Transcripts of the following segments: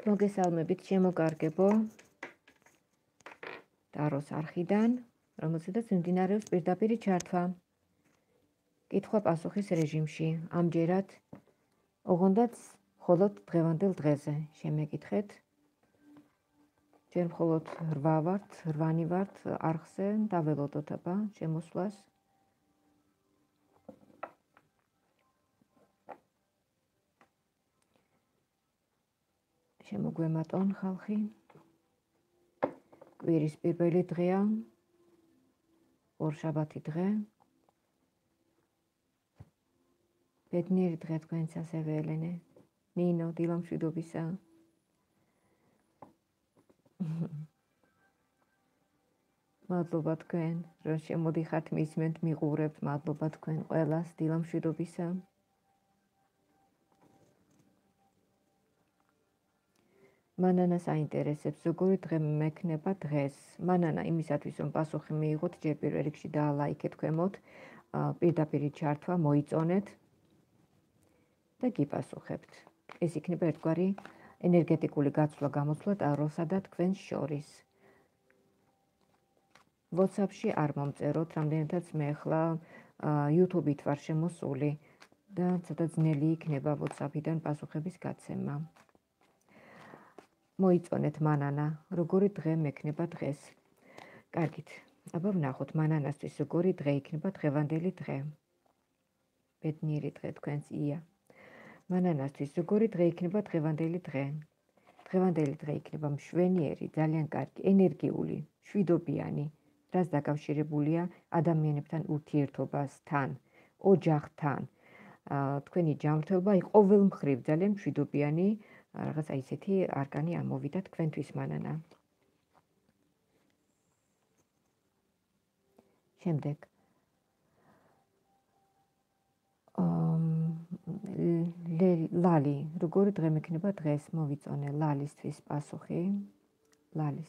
მოგესალმებით შემოკარგებო ტაროს არხიდან, რომელზედაც მიმდინარეობს პირდაპირი ჩართვა კითხვა-პასუხის რეჟიმში. ამჯერად ოღონდაც მხოლოდ დღევანდელ დღეზე შემეკითხეთ. ჯერ მხოლოდ 8 ვართ არხზე, დაველოდოთ აბა შემოსვლას. შემოგვემატონ ხალხი. კვირის პირველი დღეა, ორშაბათი დღე. ბედნიერი დღე თქვენც ასევე ელენე, ნინო, დილამშვიდობისა. მადლობა თქვენ, რომ შემოდიხართ მისმენთ, მიყურებთ, მადლობა თქვენ ყველას, დილამშვიდობისა. მანანას აინტერესებს, როგორი დღე მექნება დღეს. მანანა იმისათვის, რომ პასუხი მიიღოთ, ჯერ პირველ რიგში დაალაიქეთ ქვემოთ, პირდაპირი ჩართვა მოიწონეთ და გიპასუხებთ. ეს იქნება ერთგვარი ენერგეტიკული გაცვლა-გამოცვლა ტაროსა და თქვენს შორის. WhatsApp-ში არ მომწეროთ, რამდენადაც მე ახლა YouTube-ით ვარ შემოსული და ცოტა ძნელი იქნება WhatsApp-იდან პასუხების გაცემა. მოიწონეთ მანანა, როგორი დღე მექნება დღეს. კარგით, აბა ვნახოთ მანანასთვის როგორი დღე იქნება დღევანდელი დღე. ბედნიერი დღე თქვენს ია. მანანასთვის როგორი დღე იქნება დღევანდელი დღე. დღევანდელი დღე იქნება მშვენიერი, ძალიან კარგი, ენერგიული, მშვიდობიანი, რაც დაკავშირებულია ადამიანებთან ურთიერთობასთან, ოჯახთან. თქვენი ჯანმრთელობა ყოველ მხრივ ძალიან მშვიდობიანი, რაღაც ისეთი არკანი ამოვიდა თქვენთვის მანანა. შემდეგ ლალი, როგორი დღე მექნება დღეს, მოვიწონე ლალისთვის პასუხი. ლალის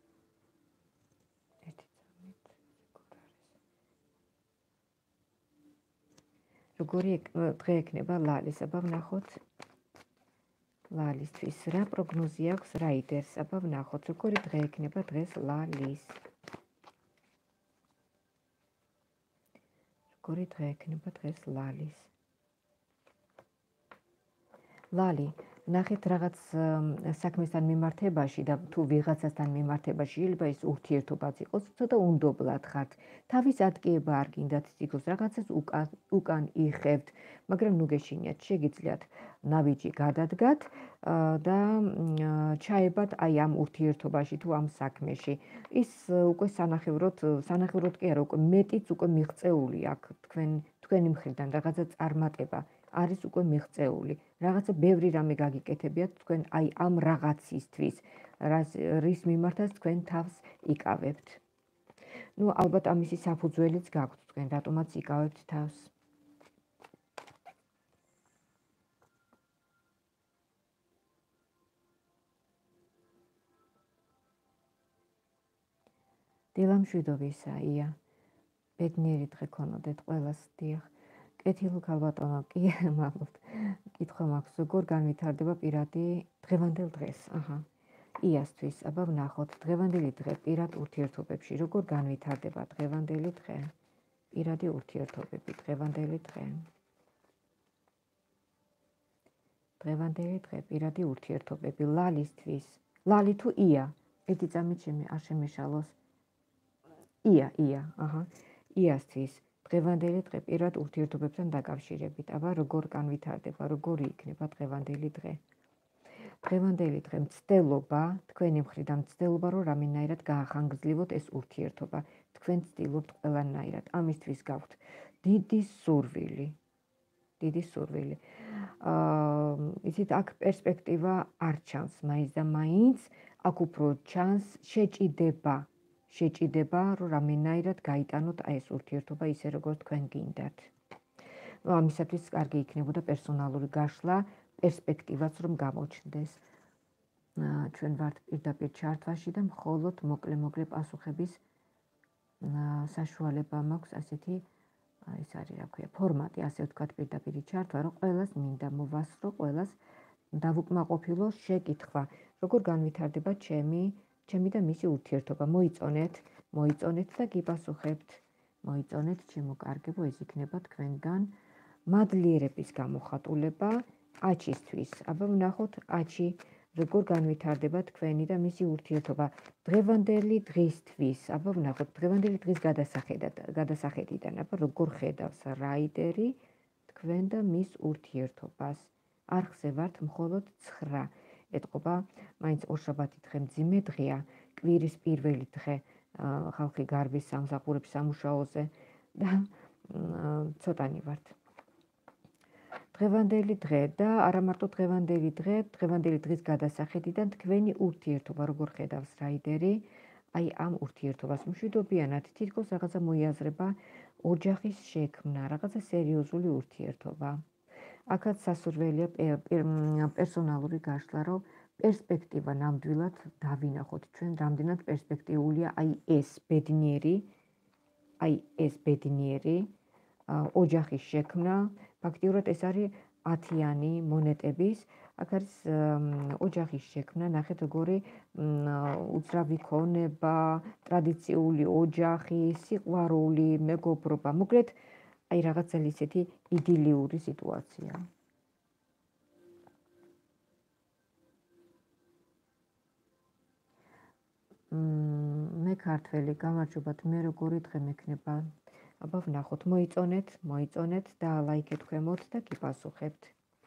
როგორი დღე ექნება ლალის, აბა ვნახოთ. ლალისთვის რა პროგნოზი აქვს რაიდერს, აბა ვნახოთ, როგორი დღე ექნება დღეს ლალის. როგორი დღე ექნება დღეს ლალის. ლალი, ნახეთ რაღაც საქმესთან მიმართებაში და თუ ვიღაცასთან მიმართებაში შეიძლება ის ურთიერთობაც იყოს, ცოტა უნდობლად ხართ. თავის ატკიება არ გინდათ ციგოს, რაღაცას უკან იხევთ, მაგრამ ნუ გეშინიათ, შეგიძლიათ ნაბიჯი გადადგათ და ჩაებათ აი ამ ურთიერთობაში თუ ამ საქმეში. ის უკვე სანახევროდ კი არა, უკვე მეტიც უკვე მიღწეული აქვს თქვენი მხრიდან რაღაცა წარმატება. არის უკვე მიღწეული. რაღაცა ბევრი რამე გაგიკეთებიათ თქვენ აი ამ რაღაცისთვის, რის მიმართაც თქვენ თავს იკავებთ. ნუ ალბათ ამისი საფუძველიც გაქვთ თქვენ, რატომაც იკავებთ თავს. დილამშვიდობისა, ია. ბედნიერი დღე ქონოდეთ ყველას, დიახ. კეთილ ქალბატონო, კი, მადლობთ. კითხვა მაქვს, როგორ განვითარდება პირადი დღევანდელ დღეს? აჰა. იასთვის, აბა ვნახოთ, დღევანდელი დღე პირად ურთიერთობებში, როგორ განვითარდება დღევანდელი დღე? პირადი ურთიერთობები, დღევანდელი დღე. დღევანდელი დღე, პირადი ურთიერთობები, ლალისთვის. ლალი თუ ია? ერთი წამით არ შემეშალოს. ია, აჰა. იასთვის. დღევანდელი დღე პირად ურთიერთობებთან დაკავშირებით, აბა როგორ განვითარდება, როგორი იქნება დღევანდელი დღე. დღევანდელი დღე მცდელობა, თქვენი მხრიდან მცდელობა, რომ რამენაირად გაახანგრძლივოთ ეს ურთიერთობა. თქვენ ცდილობთ ყველანაირად, ამისთვის გაქვთ დიდი სურვილი. იცით, აქ პერსპექტივა არ ჩანს მაინც და მაინც, აქ უფრო ჩანს შეჭიდება, რომ რამენაირად გაიტანოთ აი ეს ურთიერთობა ისე როგორც თქვენ გინდათ. ამისათვის კარგი იქნებოდა პერსონალური გაშლა, პერსპექტივაც რომ გამოჩნდეს. ჩვენ ვართ პირდაპირ ჩართვაში და მხოლოდ მოკლე პასუხების საშუალება მაქვს ასეთი ეს არის რა ქვია ფორმატი, ასე ვთქვათ, პირდაპირი ჩართვა, რომ ყველას მინდა მოვასწრო, ყველას დავუკმაყოფილო შეკითხვა, როგორ განვითარდება ჩემი და მისი ურთიერთობა. მოიწონეთ და გიპასუხებთ. მოიწონეთ, ჩემო კარგებო, ეს იქნება თქვენგან მადლიერების გამოხატულება აჩისთვის. აბა ვნახოთ აჩი როგორ განვითარდება თქვენი და მისი ურთიერთობა დღევანდელი დღისთვის. აბა ვნახოთ დღევანდელი დღის გადასახედიდან. აბა როგორ ხედავს რაიდერი თქვენ და მის ურთიერთობას. არხზე ვართ მხოლოდ 9. ეტყობა, მაინც ორშაბათი დღე მძიმე დღეა, კვირის პირველი დღე, ხალხი გარბის სამსახურებს სამუშაოზე და ცოტანი ვართ. დღევანდელი დღე და არა მარტო დღევანდელი დღის გადასახედიდან თქვენი ურთიერთობა როგორ ხედავს რაიდერი, აი ამ ურთიერთობას მშვიდობიანად თითქოს რაღაცა მოიაზრება ოჯახის შექმნა, რაღაცა სერიოზული ურთიერთობა. აქაც სასურველია პერსონალური გაშლა, რომ პერსპექტივა ნამდვილად დავინახოთ ჩვენ, რამდენად პერსპექტიულია აი ეს ბედნიერი ოჯახის შექმნა. ფაქტიურად ეს არის 10-იანი მონეტების. აქ არის ოჯახის შექმნა, ნახეთ როგორი უძრავი ქონება, ტრადიციული ოჯახი, სიყვარული, მეგობრობა. მოკლედ, აი რაღაცა ისეთი იდილიური სიტუაცია. მე ქართველი, გამარჯობათ, მე როგორი დღე მექნება? აბა ვნახოთ, მოიწონეთ და ლაიქეთ ქვემოთ და გიპასუხებთ.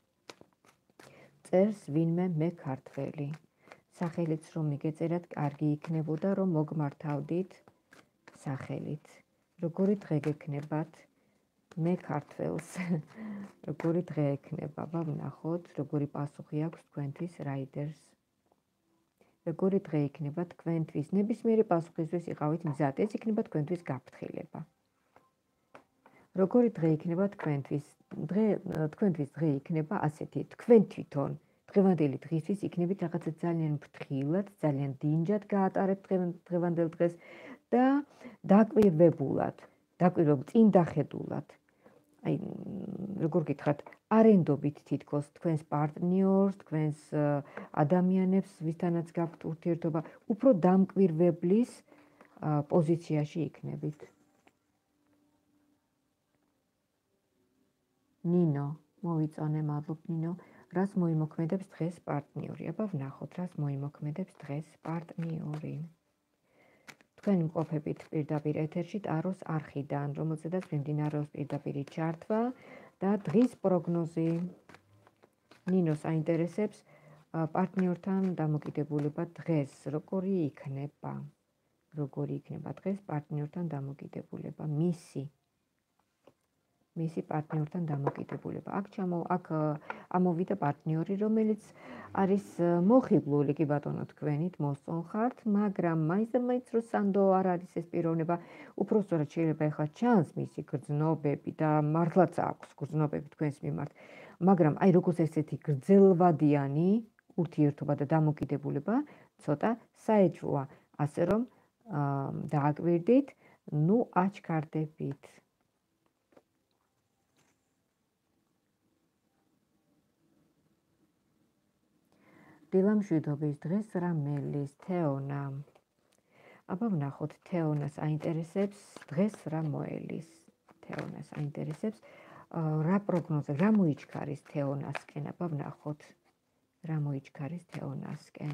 წერს ვინმე მე ქართველი. სახელიც რომ მიგეწერათ, კარგი იქნებოდა, რომ მოგმართავდით სახელით. როგორი დღე გექნებათ? მე ქართველს. როგორი დღე ექნება? აბა ვნახოთ, როგორი პასუხი აქვს თქვენთვის რაიდერს. როგორი დღე იქნება თქვენთვის? ნებისმიერი პასუხისთვის იყავით მზად, ეს იქნება თქვენთვის გაფრთხილება. როგორი დღე იქნება თქვენთვის? თქვენთვის დღე იქნება ასეთი, თქვენ თვითონ დღევანდელი დღისთვის იქნებით რაღაცა ძალიან ფრთხილად, ძალიან დინჯად გაატარებთ დღევანდელ დღეს და დაკვირვებულად, წინ დახედულად. აი, როგორ გითხრათ, არენდობით თითქოს თქვენს პარტნიორს, თქვენს ადამიანებს, ვისთანაც გაქვთ ურთიერთობა, უფრო დამკვირვებლის პოზიციაში იქნებით. ნინო, მოვიწონე, მადლობ ნინო. რას მოიმოქმედებს დღეს პარტნიორი? აბა ვნახოთ, რას მოიმოქმედებს დღეს პარტნიორი. თქვენ იმყოფებით პირდაპირ ეთერში ტაროს არხიდან, რომელზედაც მიმდინარეობს პირდაპირი ჩართვა და დღის პროგნოზი. ნინოს აინტერესებს პარტნიორთან დამოკიდებულება დღეს, როგორი იქნება დღეს პარტნიორთან დამოკიდებულება, მისი პარტნიორთან დამოკიდებულება. აქ ამოვიდა პარტნიორი, რომელიც არის მოხიბლული, კი ბატონო, თქვენით მოსწონ ხართ, მაგრამ მაინც რო სანდო არ არის ეს პიროვნება, უпростоრად შეიძლება ეხლა ჩანს მისი გრძნობები და მართლაც აქვს გრძნობები თქვენს მიმართ, მაგრამ აი როგორც ესეთი გრძელვადიანი ურთიერთობა და დამოკიდებულება ცოტა საეჭვოა, ასე რომ დააკვირდით, აჩქარდებით. დილამშვიდობის დღეს რა მელის თეონა. აბა ვნახოთ, თეონას აინტერესებს დღეს რა მოელის. თეონას აინტერესებს რა პროგნოზი, რა მოიჩქარის თეონასკენ. აბა ვნახოთ, რა მოიჩქარის თეონასკენ.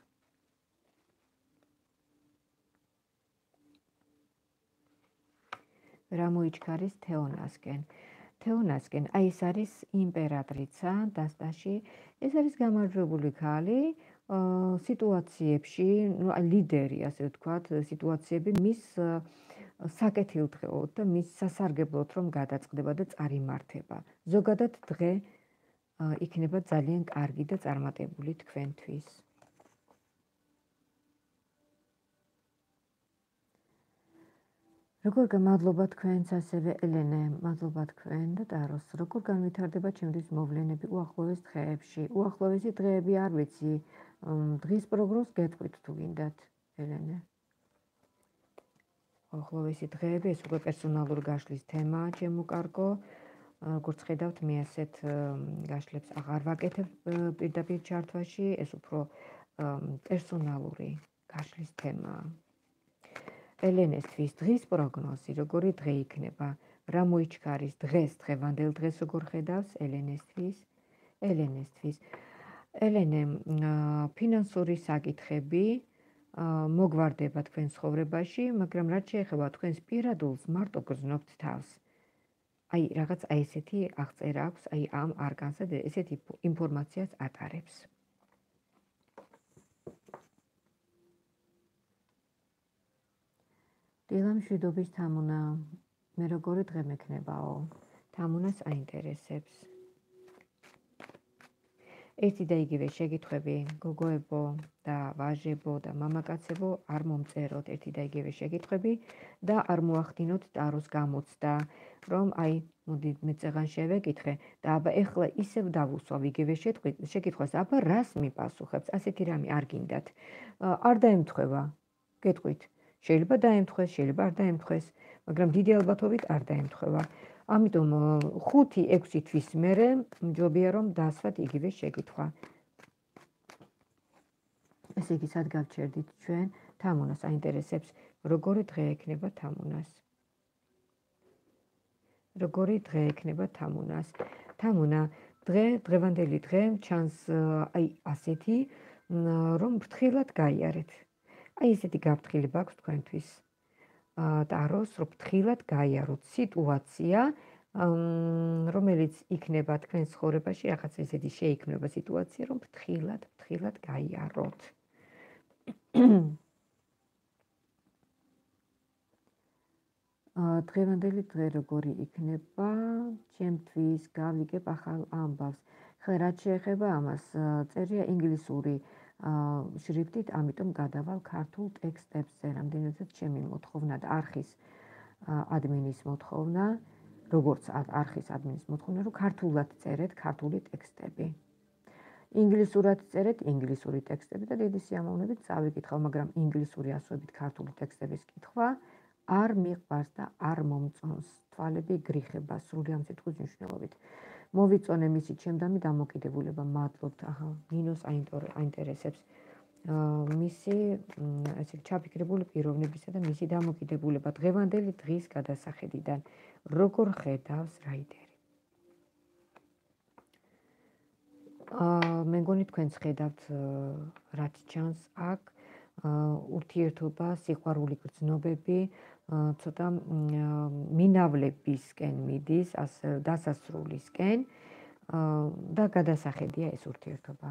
რა მოიჩქარის თეონასკენ. თეონასკენ, აი ეს არის იმპერატრიცა დასტაში, ეს არის გამარჯვებული ქალი სიტუაციებში, ლიდერი, ასე ვთქვათ, სიტუაციები მის საკეთილდღეოდ და მის სასარგებლოდ რომ გადაწყდება და წარიმართება. ზოგადად დღე იქნება ძალიან კარგი და წარმატებული თქვენთვის. როგორ გამადლობა თქვენს ასევე ელენე, მადლობა თქვენ და ტაროს. როგორ განვითარდება ჩემთვის მოვლენები უახლოეს დღეებში? უახლოესი დღეები არ ვიცი. დღის პროგნოზს გეტყვით თუ გინდათ, ელენე. უახლოესი დღეები, ეს უკვე პერსონალური გაშლის თემაა, ჩემო კარგო. როგორც ხედავთ, მე ასეთ გაშლებს აღარ ვაკეთებ პირდაპირ ჩართვაში, ეს უფრო პერსონალური გაშლის თემაა. ელენესთვის დღის პროგნოზი, როგორი დღე იქნება? რა მოიჩქარის დღეს, დღევანდელ დღეს როგორ ხედავს ელენესთვის? ელენე, ფინანსური საკითხები მოგვარდება თქვენ ცხოვრებაში, მაგრამ რაც შეეხება თქვენს პირადულს, მარტო გრძნობთ თავს. აი, რაღაც ესეთი აღწერა აქვს, აი ამ არკანსა და ესეთი ინფორმაციას ატარებს. დილა მშვიდობის თამუნა, მე როგორი დღე მექნებაო? თამუნას აინტერესებს. ერთი და იგივე შეკითხვები, გოგოებო და ვაჟებო და მამაკაცებო, არ მომწეროთ ერთი და იგივე შეკითხვები და არ მოახდინოთ ტაროს გამოცდა, რომ აი, მოდით მეწეღან შევეკითხე და აბა ეხლა ისევ დავუსვავ იგივე შეკითხვას, აბა რას მიპასუხებს? ასეთი რამე არ გინდათ. არ დაემთხვევა, გეტყვით. შეიძლება დაემთხვეს, შეიძლება არ დაემთხვეს, მაგრამ დიდი ალბათობით არ დაემთხვევა. ამიტომ 5-6 თვის მერე მჯობია რომ დასვათ იგივე შეკითხვა. ესე იგი, სად გავჩერდით ჩვენ? თამუნას აინტერესებს, როგორი დღე ექნება თამუნას. როგორი დღე ექნება თამუნას. თამუნა, დღევანდელი დღე ჩანს აი ასეთი, რომ ფრთხილად გაიარეთ. აი ესეთი გაფრთხილება აქვს თქვენთვის. ტაროს, რომ ფრთხილად გაიაროთ სიტუაცია, რომელიც იქნება თქვენ ცხოვრებაში, რაღაც ესეთი შეიქმნება სიტუაცია, რომ ფრთხილად გაიაროთ. დღევანდელი დღე როგორი იქნება? ჩემთვის გავიგებ ახალ ამბავს. ხლა რაც შეეხება ამას, წერია ინგლისური შრიფტით, ამიტომ გადავალ ქართულ ტექსტებზე, რამდენადაც ჩემი მოთხოვნა და არხის ადმინის მოთხოვნა, როგორც არხის ადმინის მოთხოვნა, რომ ქართულად წერეთ ქართული ტექსტები. ინგლისურად წერეთ ინგლისური ტექსტები და დიდი სიამოვნებით წავიკითხავ, მაგრამ ინგლისური ასოებით ქართული ტექსტების კითხვა არ მიყვარს და არ მომწონს. თვალები გრიხება სრული ამ სიტყვის მნიშვნელობით. მოვიწონე მისი ჩემდამი დამოკიდებულება, მადლობთ. აჰა, ნინოს აინტერესებს მისი ესე ჩაფიქრებული პიროვნებისა და მისი დამოკიდებულება დღევანდელი დღის გადასახედიდან. როგორ ხედავს რაიდერი? მე მგონი თქვენც ხედავთ რაც ჩანს აქ, ურთიერთობა, სიყვარული, გრძნობები, ცოტა მინავლებისკენ მიდის, დასასრულისკენ და გადასახედია ეს ურთიერთობა.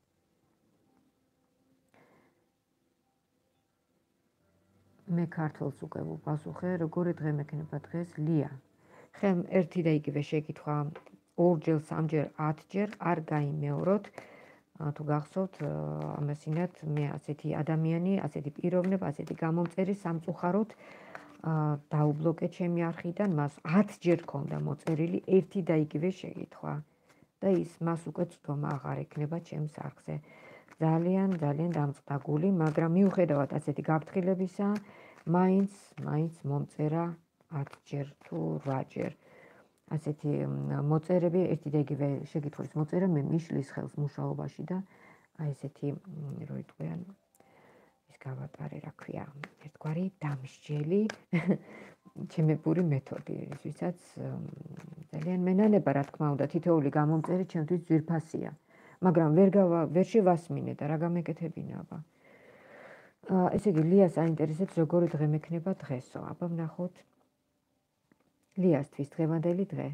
მე ქართულს უკვე ვუპასუხე, როგორი დღე მექნება დღეს? ლია, ხომ ერთი და იგივე შეკითხვა 2-ჯერ, 3-ჯერ, 10-ჯერ არ გაიმეოროთ. თუ გახსოვთ, ამასინათ მე ასეთი ადამიანი, ასეთი პიროვნება, ასეთი გამომწერი სამწუხაროდ დაუბლოკე ჩემი არხიდან, მას 10-ჯერ ჰქონდა მოწერილი ერთი და იგივე შეკითხვა და მას უკვე წვდომა აღარ ექნება ჩემს არხზე. ძალიან დამწყდა გული, მაგრამ მიუხედავად ასეთი გაფრთხილებისა, მაინც მომწერა 10-ჯერ თუ 8-ჯერ. ასეთი მოწერები, ერთი და იგივე შეკითხვის მოწერა მე მიშლის ხელს მუშაობაში და აი ესეთი რო იტყვიან ის გავატარე, რა ქვია, ერთგვარი დამსჯელი ჩემებური მეთოდი, ვისაც ძალიან მენანება, რა თქმა უნდა, თითოეული გამომწერი ჩემთვის ძვირფასია, მაგრამ ვერ შევასმინე და რა გამეკეთებინა, აბა. ესე იგი, ლიას აინტერესებს, როგორი დღე მექნება დღესო, აბა ვნახოთ. ლიასთვის დღევანდელი დღე.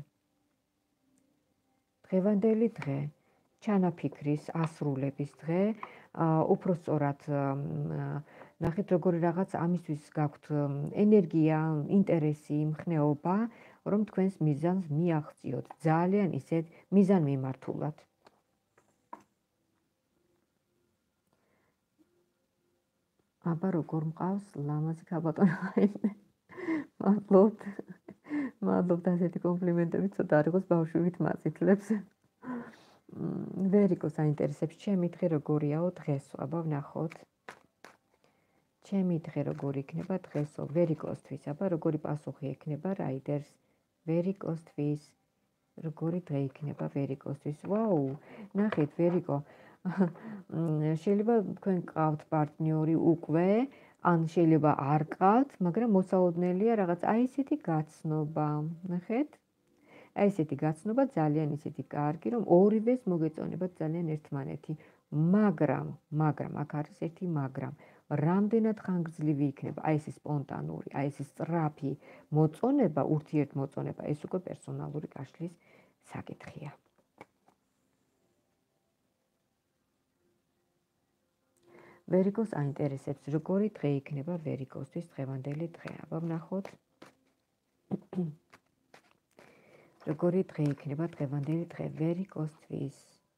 დღევანდელი დღე, ჩანაფიქრის, ასრულების დღე, უფრო სწორად ნახეთ, როგორი რაღაც ამისთვის გაქვთ ენერგია, ინტერესი, მხნეობა, რომ თქვენს მიზანს მიაღწიოთ, ძალიან ისეთ მიზანმიმართულად. აბა როგორ მყავს ლამაზი ქაბატონი ხაიმე? მადლობთ ასეთი კომპლიმენტები, ცოტა არ იყოს ბავშვივით მაწითლებს. ვერიკოს აინტერესებს ჩემი დღე როგორიაო დღესო, აბა ვნახოთ. ჩემი დღე როგორი იქნება დღესო, ვერიკოსთვის, აბა როგორი პასუხი ექნება რაიდერს ვერიკოსთვის. როგორი დღე იქნება ვერიკოსთვის. ვაუ, ნახეთ ვერიკო. შეიძლება თქვენ გყავთ პარტნიორი უკვე, ან შეიძლება არ გყავთ, მაგრამ მოსალოდნელია რაღაც აი ესეთი გაცნობა. ნახეთ? აი ესეთი გაცნობა ძალიან ისეთი კარგი, რომ ორივეს მოგეწონებათ ძალიან ერთმანეთი. მაგრამ აქ არის ერთი მაგრამ. რამდენად ხანგრძლივი იქნება აი ეს სპონტანური, აი ეს სწრაფი მოწონება, ურთიერთმოწონება, ეს უკვე პერსონალური კაშლის საკითხია. ვერიკოს აინტერესებს, როგორი დღე იქნება ვერიკოსთვის დღევანდელი დღე. აბა ვნახოთ. როგორი დღე იქნება დღევანდელი დღე ვერიკოსთვის.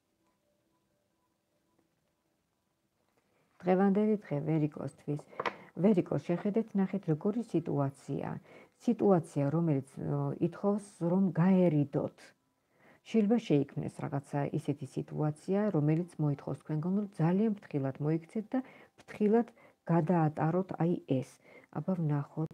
დღევანდელი დღე ვერიკოსთვის. ვერიკოს შეხედეთ, ნახეთ როგორი სიტუაცია, რომელიც ითხოვს რომ გაერიდოთ. შეიძლება შეიქმნეს რაღაცა ისეთი სიტუაცია, რომელიც მოითხოვს თქვენგან რომ ძალიან ფრთხილად მოიქცეთ და ფრთხილად გადაატაროთ აი ეს. აბა ვნახოთ.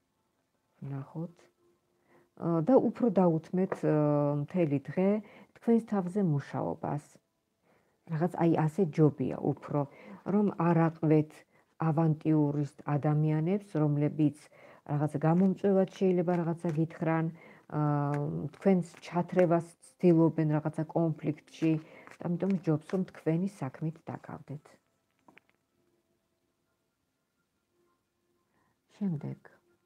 და უფრო დაუთმეთ მთელი დღე თქვენს თავზე მუშაობას. რაღაც აი ასე ჯობია უფრო, რომ არ აყვეთ ავანტიურისტ ადამიანებს, რომლებიც რაღაც გამომწვევად შეიძლება რაღაცა გითხრან, თქვენს ჩათრევას ცდილობენ რაღაცა კონფლიქტში, ამიტომ ჯობს რომ თქვენი საქმით დაკავდეთ. შემდეგ.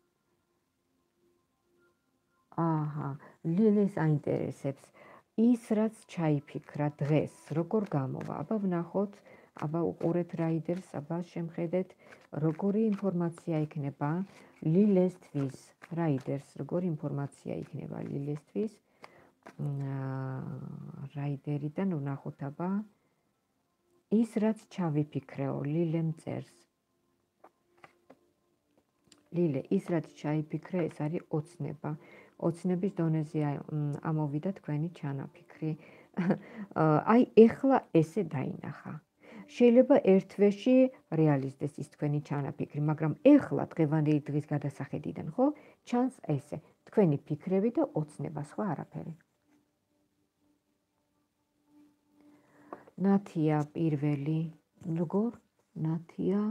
აჰა, ლილეს აინტერესებს ის რაც ჩაიფიქრა დღეს, როგორ გამოვა. აბა ვნახოთ, აბა უყურეთ რაიდერს, აბა შემხედეთ, როგორი ინფორმაცია იქნება ლილესთვის. რაიდერს, როგორი ინფორმაცია იქნება ლილესთვის. რაიდერიდან ვნახოთ, აბა ის რაც ჩავიფიქრეო, ლილემ წერს. ლილე, ის რაც ჩაიფიქრე, ეს არის ოცნება. ოცნების დონეზე ამოვიდა თქვენი ჩანაფიქრი. აი ეხლა ესე დაინახა. შეიძლება ერთ თვეში რეალიზდეს ის თქვენი ჩანაფიქრი, მაგრამ ეხლა დღევანდელი დღის გადასახედიდან, ხო, ჩანს ესე, თქვენი ფიქრები და ოცნება, სხვა არაფერი. ნათია პირველი, როგორ? ნათია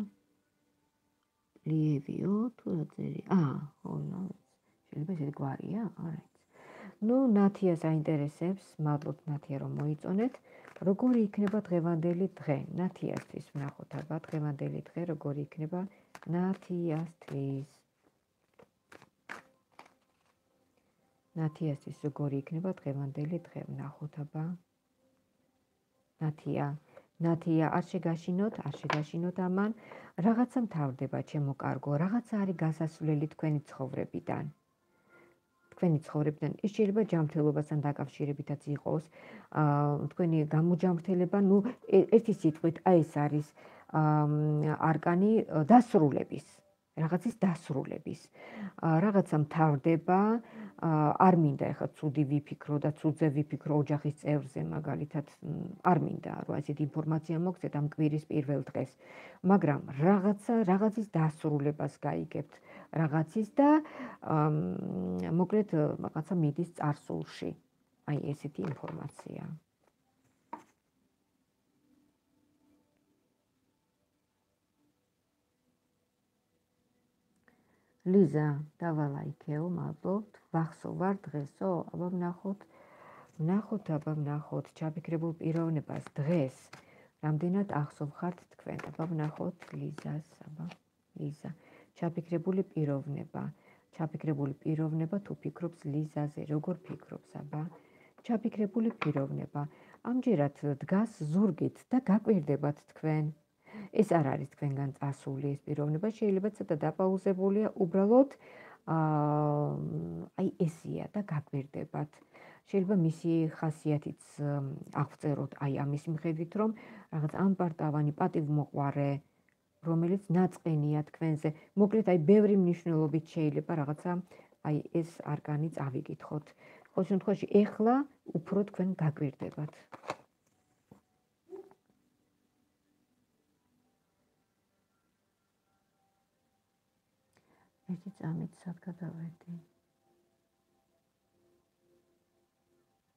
ლიევიო, თუ რა წერი? შეიძლება ესეთი გვარია? არა იცი. ნუ ნათიას აინტერესებს, მადლობთ ნათია რომ მოიწონეთ. როგორი იქნება დღევანდელი დღე? ნათიასთვის ვნახოთ, აბა დღევანდელი დღე როგორი იქნება ნათიასთვის. ნათიასთვის როგორი იქნება დღევანდელი დღე? ვნახოთ, აბა. ნათია, არ შეგაშინოთ ამან. რაღაცა მთავრდება, ჩემო კარგო, რაღაცა არის გასასვლელი თქვენი ცხოვრებიდან. ის შეიძლება ჯანმრთელობასთან დაკავშირებითაც იყოს, თქვენი გამოჯანმრთელება, ნუ ერთი სიტყვით, აი ეს არის არკანი დასრულების, რაღაცის დასრულების. რაღაცა მთავრდება, არ მინდა ეხლა ცუდი ვიფიქრო და ცუდზე ვიფიქრო ოჯახის წევრზე მაგალითად, არ მინდა რომ ესეთი ინფორმაცია მოგცეთ ამ კვირის პირველ დღეს. მაგრამ რაღაცის დასრულებას გაიგებთ. რაღაცის და მოკლედ რაღაცა მიდის წარსულში. აი ესეთი ინფორმაცია. ლიზა, დავალაიქეო, მადლობთ. ვახსოვ ვარ დღესო? აბა ვნახოთ, ჩაფიქრებულ პიროვნებას დღეს. რამდენად ახსოვ ხართ თქვენ? აბა ვნახოთ ლიზას, აბა ლიზა. ჩაფიქრებული პიროვნება თუ ფიქრობს ლიზაზე, როგორ ფიქრობს, აბა? ჩაფიქრებული პიროვნება. ამჯერად დგას ზურგით და გაკვირდებათ თქვენ. ეს არ არის თქვენგან წასული ეს პიროვნება, შეიძლება ცოტა დაპაუზებულია, უბრალოდ აი ესია და გაკვირდებათ. შეიძლება მისი ხასიათიც აღწეროთ აი ამის მიხედვით, რომ რაღაც ამპარტავანი პატივმოყვარე, რომელიც ნაწყენია თქვენზე. მოკლედ აი ბევრი მნიშვნელობით შეიძლება რაღაცა აი ეს არკანი წავიკითხოთ. ყოველ შემთხვევაში ეხლა უფრო თქვენ გაკვირდებათ. ერთი წამით სად გადავედი?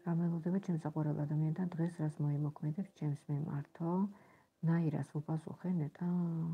გამელოდება ჩემს საყვარელ ადამიანთან დღეს რას მოიმოქმედებს ჩემს მიმართო ნაირას უპასუხე ნეტა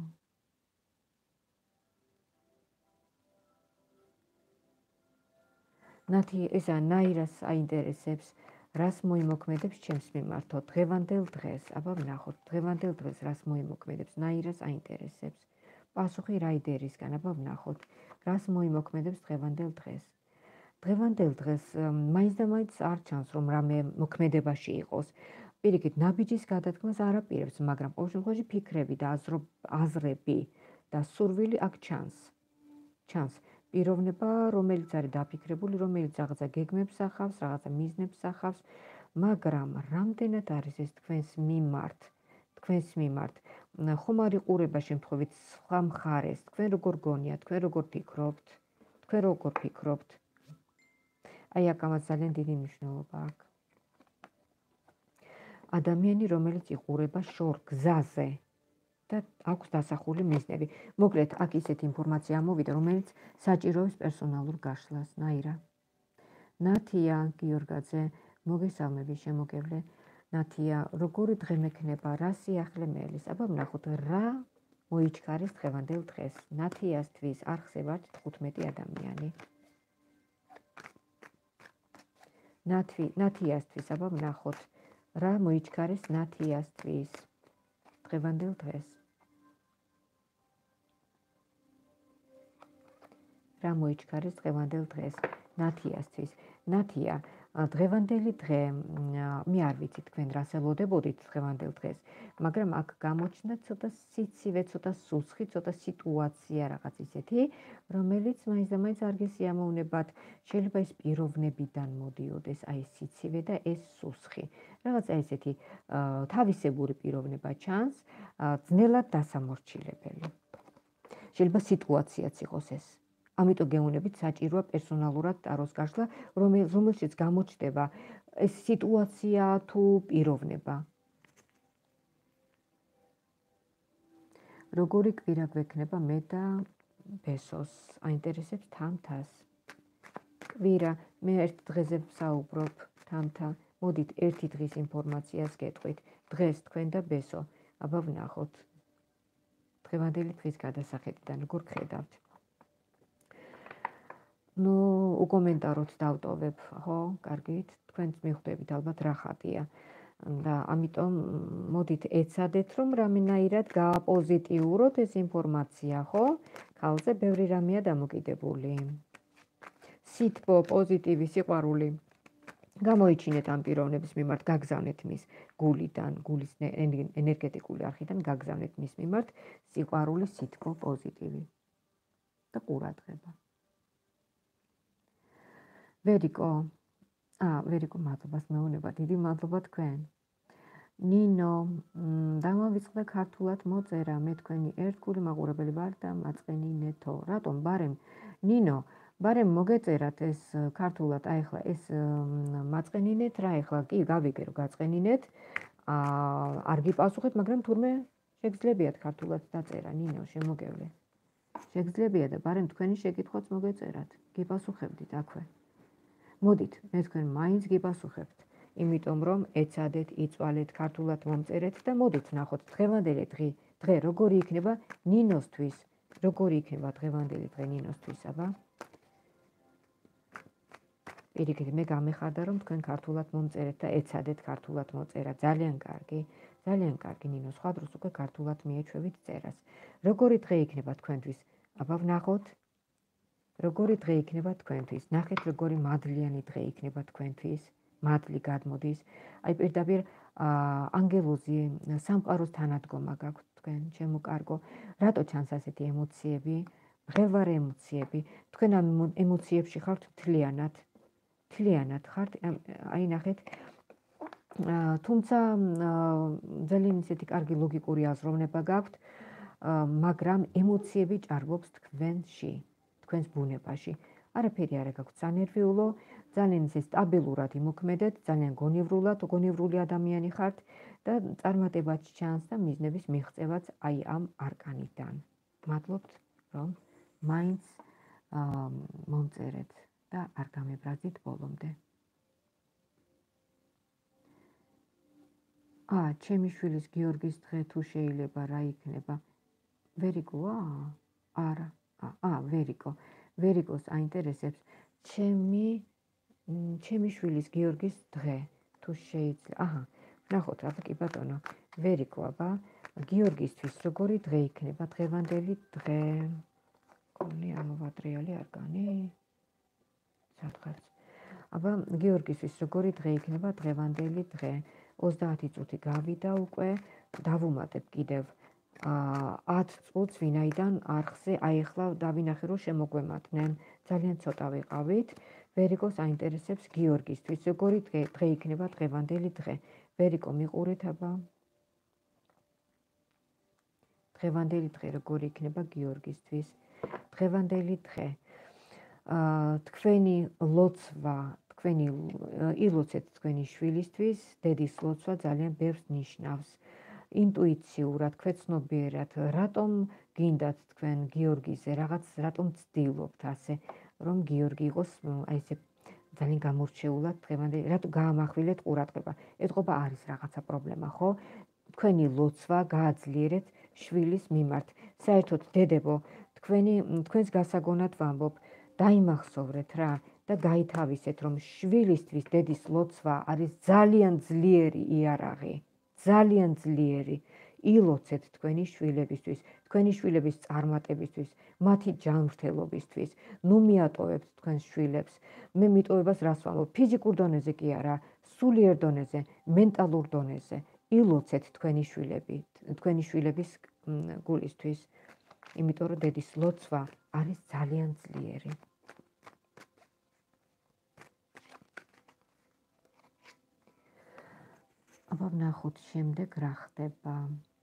ნათი ესა ნაირას აინტერესებს რას მოიმოქმედებს ჩემს მიმართო დღევანდელ დღეს აბა ვნახოთ დღევანდელ დღეს რას მოიმოქმედებს ნაირას აინტერესებს პასუხი რაიდერისგან აბა ვნახოთ რას მოიმოქმედებს დღევანდელ დღეს დღევანდელ დღეს მაინც და მაინც არ ჩანს რომ რამე მოქმედებაში იყოს პირიქით ნაბიჯის გადადგმას არ აპირებს მაგრამ ყოველ შემთხვევაში ფიქრები და აზრები და სურვილი აქ ჩანს პიროვნება რომელიც არის დაფიქრებული რომელიც რაღაცა გეგმებს ახავს რაღაცა მიზნებს ახავს მაგრამ რამდენად არის ეს თქვენს მიმართ ხომ არ იყურება შემთხვევით სხვა მხარეს თქვენ როგორ გონიათ თქვენ როგორ ფიქრობთ აი აქ ამას ძალიან დიდი მნიშვნელობა აქვს ადამიანი რომელიც იყურება შორ გზაზე და აქვს დასახული მიზნები. მოკლედ, აქ ისეთი ინფორმაცია ამოვიდა, რომელიც საჭიროებს პერსონალურ გაშლას. ნაირა. ნათია გიორგაძე, მოგესალმები შემოგევლე. ნათია, როგორი დღე მექნება, რა სიახლე მელის? აბა ვნახოთ, რა მოიჩქარეს დღევანდელ დღეს. ნათიასთვის არხზე ვართ 15 ადამიანი. ნათიასთვის, აბა ვნახოთ, რა მოიჩქარეს ნათიასთვის დღევანდელ დღეს. რა მოიჩქარეს დღევანდელ დღეს ნათიასთვის. ნათია, დღევანდელი დღე, მე არ ვიცი თქვენ რას ელოდებოდით დღევანდელ დღეს, მაგრამ აქ გამოჩნდა ცოტა სიცივე, ცოტა სუსხი, ცოტა სიტუაცია რაღაც ისეთი, რომელიც მაინც და მაინც არ გესიამოვნებათ, შეიძლება ეს პიროვნებიდან მოდიოდეს, აი ეს სიცივე და ეს სუსხი. რაღაცა ესეთი თავისებური პიროვნება ჩანს, ძნელად დასამორჩილებელი. შეიძლება სიტუაციაც იყოს ეს. ამიტომ გეუნებით საჭიროა პერსონალურად ტაროს გაშლა, რომელშიც გამოჩნდება ეს სიტუაცია თუ პიროვნება. როგორი კვირა გვექნება მე და ბესოს აინტერესებს თამთას. კვირა, მე ერთ დღეზე ვსაუბრობ თამთა. მოდით ერთი დღის ინფორმაციას გეტყვით. დღეს თქვენ და ბესო. აბა ვნახოთ. დღევანდელი დღის გადასახედიდან როგორ ხედავთ? ნუ უკომენტაროთ დავტოვებ, ხო? კარგით, თქვენც მიხვდებით ალბათ რა ხატია. და ამიტომ მოდით ეცადეთ რომ რამენაირად გააპოზიტიუროთ ეს ინფორმაცია, ხო? ქალზე ბევრი რამეა დამოკიდებული. სითბო, პოზიტივი, სიყვარული. გამოიჩინეთ ამ პიროვნების მიმართ, გაგზავნეთ მის გულიდან, გულის ენერგეტიკული არხიდან გაგზავნეთ მის მიმართ სიყვარული, სითბო, პოზიტივი და ყურადღება. ვერიკო, მადლობას მეუნება, დიდი მადლობა თქვენ. ნინო, დამავიწყდა ქართულად მოწერა, მე თქვენი ერთგული მაყურებელი ვარ და მაწყენინეთო. რატომ ბარემ? ნინო, ბარემ მოგეწერათ ეს ქართულად, აი ახლა ეს მაწყენინეთ რა ახლა კი გავიგე რომ გაწყენინეთ, არ გიპასუხეთ, მაგრამ თურმე შეგძლებიათ ქართულად დაწერა, ნინო, შემოგევლე. შეგძლებიათ და ბარემ თქვენი შეკითხვაც მოგეწერათ, გიპასუხებდით აქვე. მოდით, მე თქვენ მაინც გიპასუხებთ, იმიტომ რომ ეცადეთ, იწვალეთ, ქართულად მომწერეთ და მოდით ნახოთ დღევანდელი დღე როგორი იქნება ნინოსთვის, როგორი იქნება დღევანდელი დღე ნინოსთვის, აბა. პირიქით, მე გამეხარდა რომ თქვენ ქართულად მომწერეთ და ეცადეთ ქართულად მოწერა, ძალიან კარგი ნინო, სხვა დროს უკვე ქართულად მიეჩვევით წერას. როგორი დღე იქნება თქვენთვის? აბა ვნახოთ. როგორი დღე იქნება თქვენთვის? ნახეთ როგორი მადლიანი დღე იქნება თქვენთვის. მადლი გადმოდის. აი პირდაპირ ანგელოზი სამყაროს თანადგომა გაქვთ თქვენ, ჩემო კარგო. რატო ჩანს ასეთი ემოციები? მღელვარე ემოციები. თქვენ ამ ემოციებში ხართ მთლიანად ხართ, აი ნახეთ. თუმცა ძალიან ისეთი კარგი ლოგიკური აზროვნება გაქვთ, მაგრამ ემოციები ჭარბობს თქვენში. თქვენს ბუნებაში. არაფერი არ გაქვთ სანერვიულო, ძალიან ისე სტაბილურად იმოქმედეთ, ძალიან გონივრული ადამიანი ხართ და წარმატებაც ჩანს და მიზნების მიღწევაც აი ამ არკანიდან. მადლობთ, რომ მაინც მომწერეთ და არ გამებრაზით ბოლომდე. ჩემი შვილის გიორგის დღე თუ შეიძლება რა იქნება? ვერიკოა? არა. ვერიკო. ვერიკოს აინტერესებს ჩემი შვილის გიორგის დღე თუ შეიძლება. ნახოთ, აბა კი ბატონო. ვერიკო, აბა გიორგისთვის როგორი დღე იქნება? დღევანდელი დღე. კონი ამოვატრიალი არგანი. სადღაც. აბა გიორგისთვის როგორი დღე იქნება? დღევანდელი დღე. 30 წუთი გავიდა უკვე, დავუმატებ კიდევ 10 წუთს, ვინაიდან არხზე ახლა დავინახე, რომ შემოგვემატნენ. ძალიან ცოტა ვიყავით. ვერიკოს აინტერესებს გიორგისთვის როგორი დღე იქნება დღევანდელი დღე. ვერიკო, მიყურეთ აბა. დღევანდელი დღე როგორი იქნება გიორგისთვის? დღევანდელი დღე. თქვენი ლოცვა, თქვენი ილოცეთ თქვენი შვილისთვის, დედის ლოცვა ძალიან ბევრს ნიშნავს. ინტუიციურად, ქვეცნობიერად, რატომ გინდათ თქვენ გიორგიზე რაღაც, რატომ ცდილობთ ასე, რომ გიორგი იყოს აი ესე ძალიან გამორჩეულად დღევანდელი, რატო გაამახვილეთ ყურადღება. ეთყობა არის რაღაცა პრობლემა, ხო? თქვენი ლოცვა გააძლიერეთ შვილის მიმართ. საერთოდ დედებო, თქვენს გასაგონად ვამბობ, დაიმახსოვრეთ რა და გაითავისეთ, რომ შვილისთვის დედის ლოცვა არის ძალიან ძლიერი იარაღი, ძალიან ძლიერი. ილოცეთ თქვენი შვილებისთვის, თქვენი შვილების წარმატებისთვის, მათი ჯანმრთელობისთვის. ნუ მიატოვებთ თქვენს შვილებს. მე მიტოვებას რას ვამბობ? ფიზიკურ დონეზე კი არა, სულიერ დონეზე, მენტალურ დონეზე. ილოცეთ თქვენი შვილების გულისთვის. იმიტომ რომ დედის ლოცვა არის ძალიან ძლიერი. აბა ვნახოთ შემდეგ რა ხდება.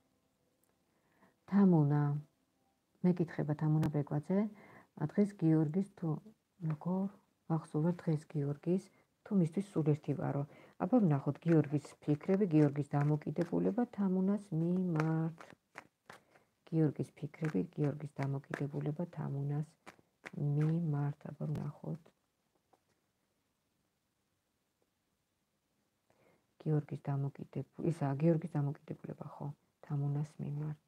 თამუნა, მეკითხება თამუნა ბეგვაძე, დღეს გიორგის თუ როგორ ვახსოვებ დღეს გიორგის თუ მისთვის სულერთი ვარო. აბა ვნახოთ გიორგის ფიქრები, გიორგის დამოკიდებულება თამუნას მიმართ. გიორგის ფიქრები, გიორგის დამოკიდებულება თამუნას მიმართ. აბა ვნახოთ. გიორგის დამოკიდებულება ხო თამუნას მიმართ.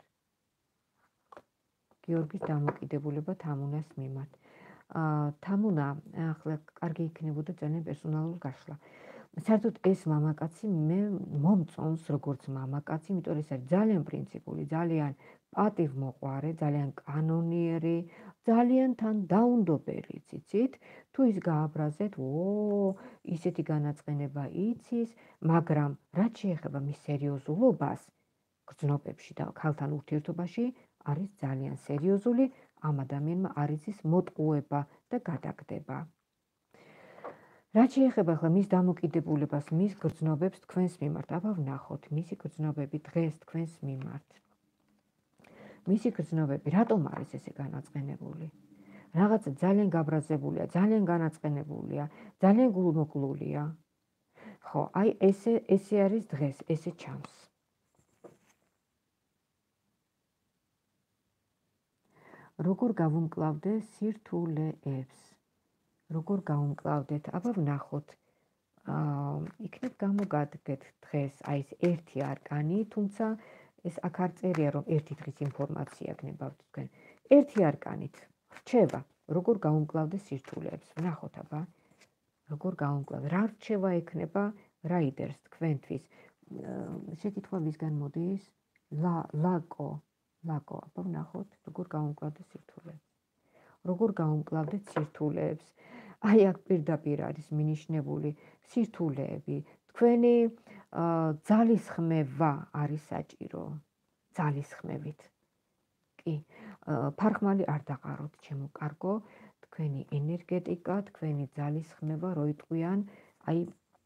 გიორგის დამოკიდებულება თამუნას მიმართ. თამუნა ახლა კარგი იქნებოდა ძალიან პერსონალურ გაშლა. საერთოდ ეს მამაკაცი მე მომწონს როგორც მამაკაცი, იმიტომ რომ ეს არის ძალიან პრინციპული, ძალიან პატივმოყვარე, ძალიან კანონიერი, ძალიან თან დაუნდობელი, ციცით? თუ ის გააბრაზეთ, ისეთი განაწყენება იცის, მაგრამ რაც შეეხება მის სერიოზულობას გრძნობებში და ქალთან ურთიერთობაში არის ძალიან სერიოზული, ამ ადამიანმა არ იცის მოტყუება და გადაგდება. რაც შეეხება ახლა მის დამოკიდებულებას, მის გრძნობებს თქვენს მიმართ, აბა ვნახოთ მისი გრძნობები დღეს თქვენს მიმართ. მისი გრძნობები რატომ არის ესე განაწყენებული? რაღაცა ძალიან გაბრაზებულია, ძალიან განაწყენებულია, ძალიან გულმოკლულია. ხო, აი ესე არის დღეს, ესე ჩანს. როგორ გავუმკლავდე სირთულეებს? როგორ გავუმკლავდეთ? აბა ვნახოთ. იქნებ გამოგადგეთ დღეს აი ეს ერთი არკანი, თუმცა ეს აქ არ წერია, რომ ერთი დღის ინფორმაცია გნებავთ თქვენ. ერთი არკანით რჩება, როგორ გავუმკლავდე სირთულეებს. ვნახოთ აბა. როგორ გავუმკლავდე? რა რჩევა ექნება რაიდერს თქვენთვის? შეკითხვა ვისგან მოდის? ლაკო, აბა ვნახოთ, როგორ გავუმკლავდე სირთულეებს. როგორ გავუმკლავდეთ სირთულეებს? აი აქ პირდაპირ არის მინიშნებული სირთულეები. თქვენი ძალისხმევა არის საჭირო. ძალისხმევით. კი, ფარხმალი არ დაყაროთ, ჩემო კარგო, თქვენი ენერგეტიკა, თქვენი ძალისხმევა როიტყვიან, აი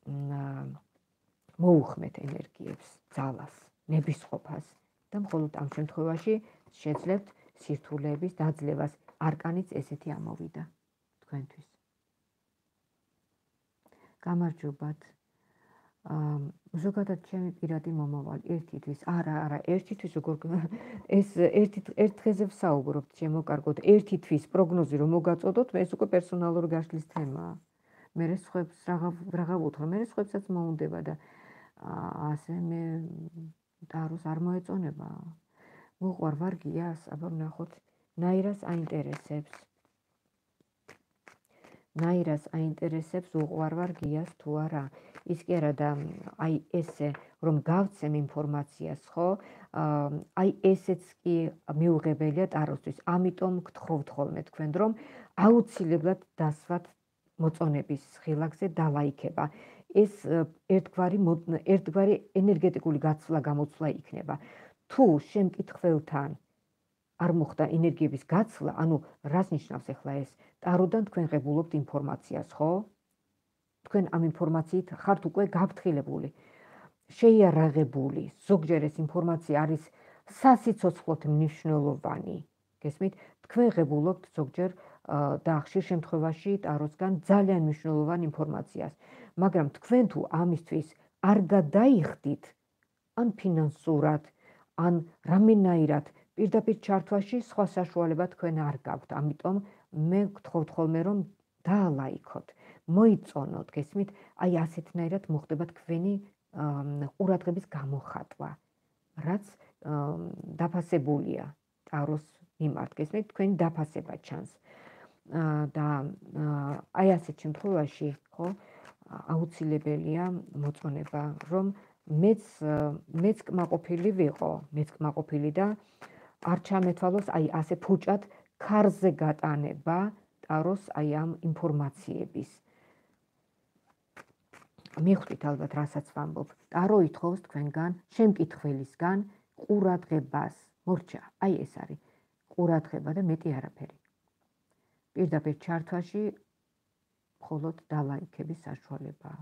მოუხმეთ ენერგიებს, ძალას, ნებისყოფას და მხოლოდ ამ შემთხვევაში შეძლებთ სირთულეების დაძლევას. არკანიც ესეთი ამოვიდა თქვენთვის. გამარჯობათ. ზოგადად ჩემი პირადი მომავალი ერთითვის, არა, ერთითვის როგორ ეს ერთ დღეზე ვსაუბრობთ, ჩემო კარგოდ, ერთითვის პროგნოზი რომ მოგაწოდოთ, ეს უკვე პერსონალური გაშლის თემაა. მე სხვებს რაღა ვუთხრა, მე სხვებსაც მოუნდება და ასე მე ტაროს არ მოეწონება. მოყვარ ვარგიას, აბა ვნახოთ ნაირას აინტერესებს. ნაირას აინტერესებს უყვარვარ გიას თუ არა. ის კი არა და აი ესე რომ გავცემ ინფორმაციას, ხო? აი ესეც კი მიუღებელია ტაროსთვის. ამიტომ გთხოვთ ხოლმე თქვენ რომ აუცილებლად დასვათ მოწონების ხილაკზე და ლაიქება. ეს ერთგვარი ენერგეტიკული გაცვლა გამოცვლა იქნება. თუ შემკითხველთან არ მოხდა ენერგიების გაცვლა, ანუ რას ნიშნავს ახლა ეს? ტაროდან თქვენ ღებულობთ ინფორმაციას, ხო? თქვენ ამ ინფორმაციით ხართ უკვე გაფრთხილებული, შეიარაღებული. ზოგჯერ ეს ინფორმაცია არის სასიცოცხლოდ მნიშვნელოვანი. გესმით? თქვენ ღებულობთ ზოგჯერ და ხშირ შემთხვევაში ტაროსგან ძალიან მნიშვნელოვან ინფორმაციას. მაგრამ თქვენ თუ ამისთვის არ გადაიხდით, ან ფინანსურად, ან რამენაირად პირდაპირ ჩართვაში სხვა საშუალება თქვენ არ გაქვთ. ამიტომ მე გთხოვთ ხოლმე რომ დაალაიქოთ, მოიწონოთ, გესმით? აი ასეთნაირად მოხდება თქვენი ყურადღების გამოხატვა, რაც დაფასებულია ტაროს მიმართ, გესმით? თქვენი დაფასება ჩანს. და აი ასეთ შემთხვევაში, ხო, აუცილებელია მოწონება, რომ მეც კმაყოფილი ვიყო, მეც კმაყოფილი და არ ჩამეთვალოს აი ასე ფუჭად ქარზე გატანება ტაროს აი ამ ინფორმაციების. მიხვდით ალბათ რასაც ვამბობ. ტარო ითხოვს თქვენგან, შემკითხველისგან ყურადღებას. მორჩა, აი ეს არის ყურადღება და მეტი არაფერი. პირდაპირ ჩართვაში მხოლოდ დალაიქების საშუალებაა.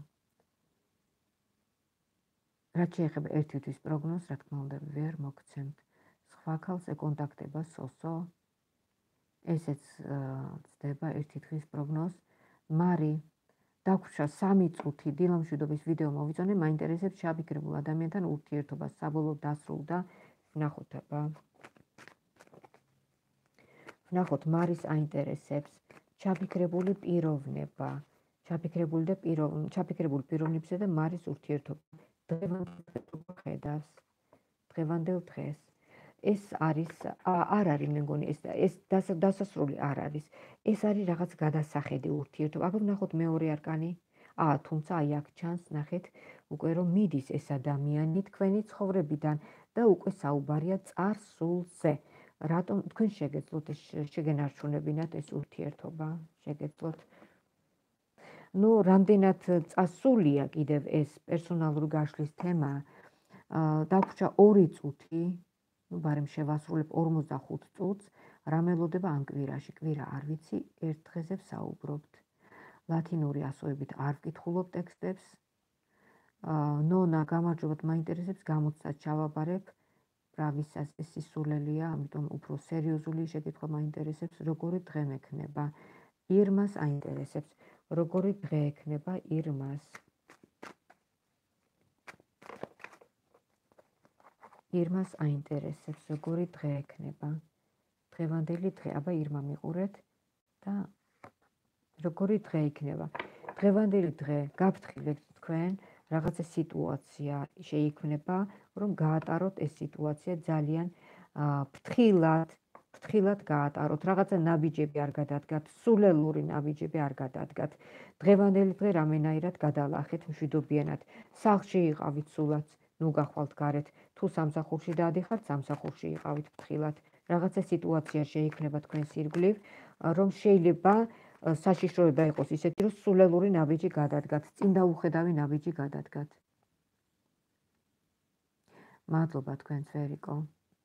რაც შეეხება ერთი თვის პროგნოზს, რა თქმა უნდა, ვერ მოგცემთ. სხვა ქალს ეკონტაქტება სოსო. ესეც ცდება ერთი თვის პროგნოზს. მარი დაგვრჩა 3 წუთი დილამშვიდობის ვიდეო მოვიწონე, მაინტერესებს ჩაფიქრებულ ადამიანთან ურთიერთობა საბოლოოდ დასრულდა. ვნახოთ აბა. ვნახოთ მარის აინტერესებს ჩაფიქრებული პიროვნება. ჩაფიქრებული პიროვნებისა და მარის ურთიერთობა. დღევანდელ დღეს. ეს არის არ არის მე მგონი ეს დასასრული არ არის. ეს არის რაღაც გადასახედი ურთიერთობა. აბა ვნახოთ მეორე არკანი. თუმცა აი აქ ჩანს, ნახეთ, უკვე რომ მიდის ეს ადამიანი თქვენი ცხოვრებიდან და უკვე საუბარია წარსულზე. რატომ თქვენ შეგეძლოთ შეგენარჩუნებინათ ეს ურთიერთობა? შეგეძლოთ. ნუ რამდენად წასულია კიდევ ეს პერსონალური გაშლის თემა. დაგვრჩა 2 წუთი, ნუ ბარემ შევასრულებ 45 წუთს, რა მელოდება ამ კვირაში. კვირა არ ვიცი, ერთ დღეზე ვსაუბრობთ. ლათინური ასოებით არ ვკითხულობ ტექსტებს. ნონა, გამარჯობათ, მაინტერესებს გამოცდას ჩავაბარებ. რა ვისაც ეს სისულელია, ამიტომ უფრო სერიოზული შეკითხვა მაინტერესებს, როგორი დღე მექნება. ირმას აინტერესებს, როგორი დღე ექნება ირმას. ირმას აინტერესებს, როგორი დღე ექნება. დღევანდელი დღე, აბა ირმა მიყურეთ და როგორი დღე იქნება. დღევანდელი დღე გაფრთხილებთ თქვენ, რაღაცა სიტუაცია შეიქმნება, რომ გაატაროთ ეს სიტუაცია ძალიან ფრთხილად გაატაროთ. რაღაცა ნაბიჯები არ გადადგათ, სულელური ნაბიჯები არ გადადგათ. დღევანდელი დღე რამენაირად გადალახეთ მშვიდობიანად. სახლში იყავით სულაც, ნუ გახვალთ გარეთ. თუ სამსახურში დაადიხართ, სამსახურში იყავით ფრთხილად. რაღაცა სიტუაცია შეიქმნება თქვენს ირგვლივ, რომ შეიძლება საშიშროება იყოს ისეთი, რომ სულელური ნაბიჯი გადადგათ, წინ დაუხედავი ნაბიჯი გადადგათ. მადლობა თქვენს ვერიკო.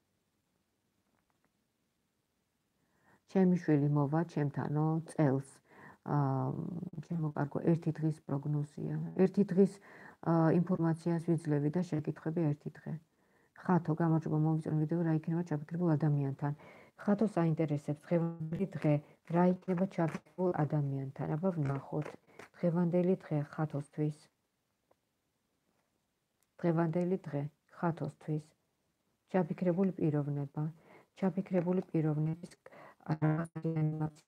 ჩემი შვილი მოვა ჩემთანო წელს. ჩემო კარგო, ერთი დღის პროგნოზია. ერთი დღის ინფორმაციას ვიძლევი და შეკითხვები ერთი დღე. ხათო, გამარჯობა, მოვიწონე ვიდეო, რა იქნება ჩაფიქრებულ ადამიანთან. ხათოს აინტერესებს დღევანდელი დღე, რა იქნება ჩაფიქრებულ ადამიანთან. აბა ვნახოთ. დღევანდელი დღე ხათოსთვის. დღევანდელი დღე ხათოსთვის. ჩაფიქრებული პიროვნება. ჩაფიქრებული პიროვნების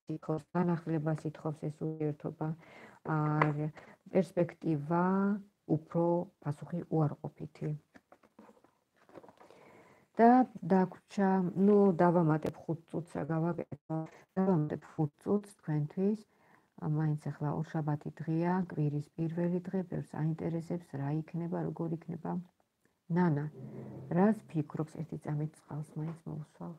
განახლებას ითხოვს ეს ურთიერთობა. პერსპექტივა უფრო პასუხი უარყოფითი. და დაგვრჩა, ნუ დავამატებ 5 წუთს რა გავაკეთო. დავამატებ 5 წუთს თქვენთვის. მაინც ახლა ორშაბათი დღეა, კვირის პირველი დღე, ბევრს აინტერესებს რა იქნება, როგორ იქნება. ნანა, რას ფიქრობს? ერთი წამით წყალს მაინც მოვსვალ.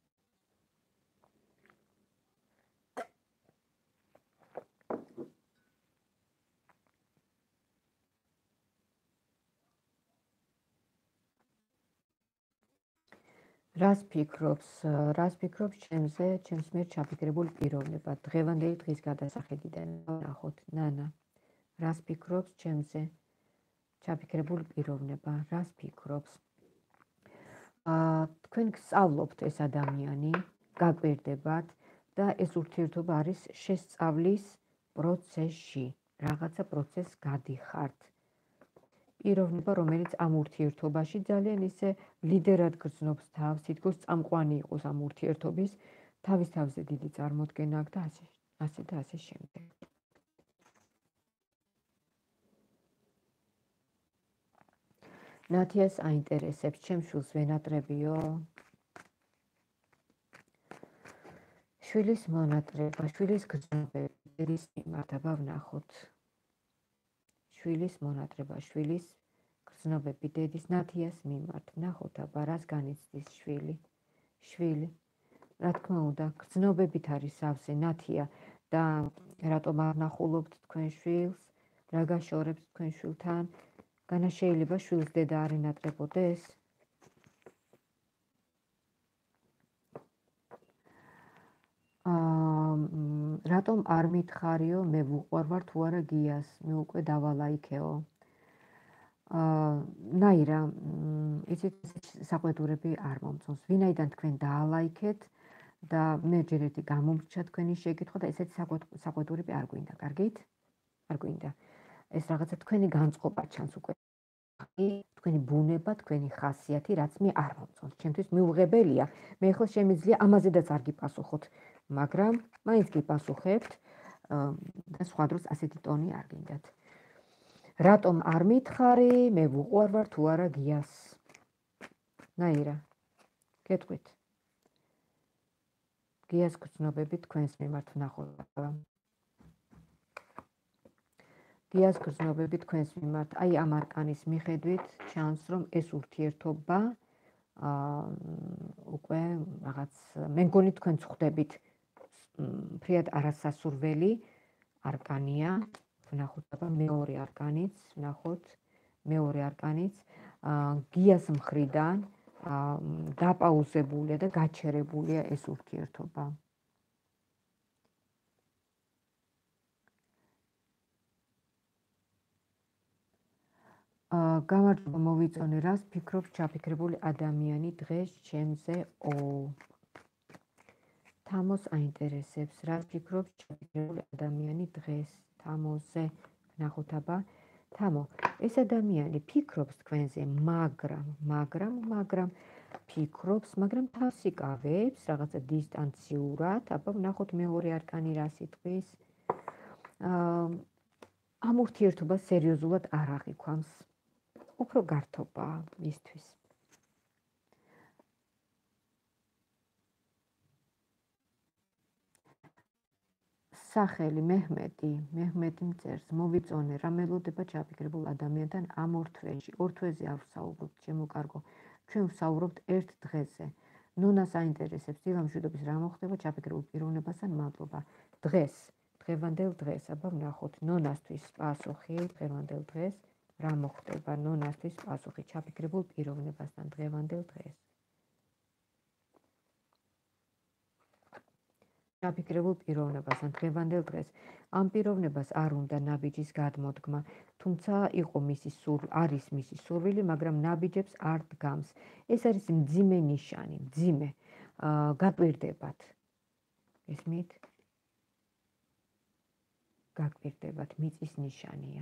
რას ფიქრობს ჩემზე, ჩემს მიერ ჩაფიქრებული პიროვნება, დღევანდელი დღის გადასახედიდან ნახოთ. ნანა, რას ფიქრობს ჩემზე ჩაფიქრებული პიროვნება, რას ფიქრობს? თქვენ გსწავლობთ ეს ადამიანი, გაკვირდებათ და ეს ურთიერთობა არის შესწავლის პროცესში, რაღაცა პროცესს გადიხართ. პიროვნება, რომელიც ამ ურთიერთობაში ძალიან ისე ლიდერად გრძნობს თავს, თითქოს წამყვანი იყოს ამ ურთიერთობის, თავის თავზე დიდი წარმოდგენა აქვს და ასე და ასე შემდეგ. ნათიას აინტერესებს ჩემს შვილს ვენატრებიო? შვილის მონატრება, შვილის გრძნობები, დედის მიმართ, აბა ვნახოთ. შვილის მონატრება, შვილის გრძნობები, დედის ნათიას მიმართ, ვნახოთ, აბა რას განიცდის შვილი. რა თქმა უნდა, გრძნობებით არის სავსე ნათია და რატომ არ ნახულობთ თქვენ შვილს, რა გაშორებს თქვენ შვილთან? განა შეიძლება შვილს დედა არ ენატრებოდეს? რატომ არ მითხარიო, მე ვუყვარვარ თუ არა გიას, მე უკვე დავალაიქეო. ნაირა, იცით, საყვედურები არ მომწონს. ვინაიდან თქვენ დაალაიქეთ და მე ჯერ ერთი გამომრჩა თქვენი შეკითხვა და ესეთი საყვედურები არ გვინდა, კარგით? არ გვინდა. ეს რაღაცა თქვენი განწყობა ჩანს უკვე. თქვენი ბუნება, თქვენი ხასიათი, რაც მე არ მომწონს. ჩემთვის მიუღებელია. მე ახლა შემიძლია ამაზედაც არ გიპასუხოთ, მაგრამ მაინც გიპასუხებთ და სხვა დროს ასეთი ტონი არ გინდათ. რატომ არ მითხარი, მე ვუყვარვარ თუ არა გიას? ნაირა, გეტყვით. გიას გრძნობები თქვენს მიმართ ვნახოთ. გიას გრძნობები თქვენს მიმართ, აი ამ არკანის მიხედვით ჩანს, რომ ეს ურთიერთობა უკვე რაღაც, მე მგონი თქვენ ხვდებით, ფრიად არასასურველი არკანია. ვნახოთ, აბა მეორე არკანიც, ვნახოთ, მეორე არკანიც, გიას მხრიდან დაპაუზებულია და გაჩერებულია ეს ურთიერთობა. გამარჯობა, მოვიწონე, რას ფიქრობს ჩაფიქრებული ადამიანი დღეს ჩემზე? თამოს აინტერესებს, რას ფიქრობს ჩაფიქრებული ადამიანი დღეს თამოზე? ვნახოთ, აბა. თამო, ეს ადამიანი ფიქრობს თქვენზე, მაგრამ ფიქრობს, მაგრამ თავს იკავებს რაღაცა დისტანციურად. აბა ვნახოთ მეორე არკანი რას იტყვის. ამ ურთიერთობას სერიოზულად არ აღიქვამს. უფრო გართობა მისთვის. სახელი მეჰმედი მწერს, მოვიწონე, რა მელოდება ჩაფიქრებულ ადამიანთან ამ ორ თვეში. ორ თვეზე არ ვსაუბრობთ, ჩემო კარგო. ჩვენ ვსაუბრობთ ერთ დღეზე. ნონას აინტერესებს დილამშვიდობის რა მოხდება ჩაფიქრებულ პიროვნებასთან? მადლობა. დღევანდელ დღეს, აბა ვნახოთ ნონასთვის პასუხი დღევანდელ დღეს. რა მოხდება ნონასთვის პასუხი ჩაფიქრებულ პიროვნებასთან დღევანდელ დღეს? ჩაფიქრებულ პიროვნებასთან დღევანდელ დღეს. ამ პიროვნებას არ უნდა ნაბიჯის გადმოდგმა, თუმცა არის მისი სურვილი, მაგრამ ნაბიჯებს არ დგამს. ეს არის მძიმე ნიშანი, მძიმე. გაკვირდებათ. ესმით? გაკვირდებათ, მიწის ნიშანია.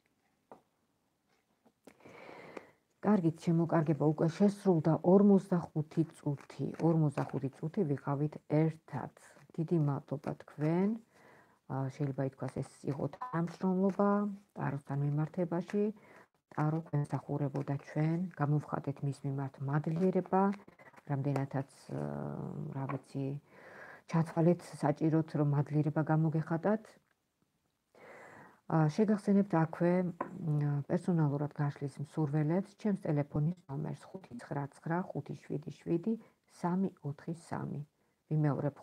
კარგით, შემოკარგება, უკვე შესრულდა 45 წუთი. 45 წუთი ვიყავით ერთად. დიდი მადლობა თქვენ. შეიძლება ითქვას ეს იყო თანამშრომლობა ტაროსთან მიმართებაში. ტარო გვემსახურებოდა ჩვენ, გამოვხატეთ მის მიმართ მადლიერება, რამდენადაც რა ვიცი, ჩათვალეთ საჭიროთ, რომ მადლიერება გამოგეხატათ. შეგახსენებთ აქვე პერსონალურად გაშლის მსურველებს ჩემს ტელეფონის ნომერს 599577343. ვიმეორებ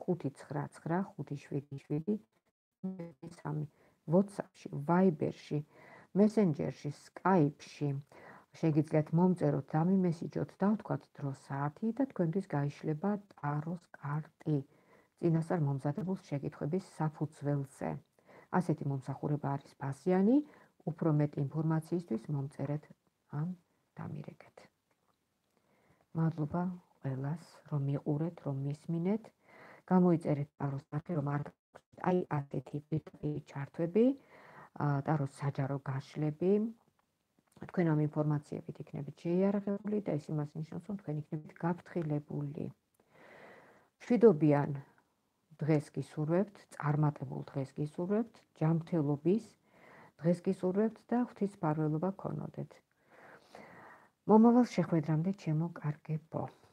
5995773. WhatsApp-ში, Viber-ში, Messenger-ში, Skype-ში შეგიძლიათ მომწეროთ, დამიმესიჯოთ და ვთქვათ დრო საათი და თქვენთვის გაიშლება ტაროს კარტი წინასწარ მომზადებულ შეკითხვების საფუძველზე. ასეთი მომსახურება არის ფასიანი, უფრო მეტ ინფორმაციისთვის მომწერეთ ან დამირეკეთ. მადლობა ყველას, რომ მიყურეთ, რომ მისმინეთ. გამოიწერეთ ტაროს სახე, რომ არ აი ასეთი პირდაპირ ჩართვები, ტაროს საჯარო გაშლები, თქვენ ამ ინფორმაციებით იქნებით შეიარაღებული და ეს იმას ნიშნავს, რომ თქვენ იქნებით გაფრთხილებული. მშვიდობიან დღეს გისურვებთ, წარმატებულ დღეს გისურვებთ, ჯანმრთელობის დღეს გისურვებთ და ღვთისმფარველობა გქონოდეთ. მომავალ შეხვედრამდე, ჩემო კარგებო.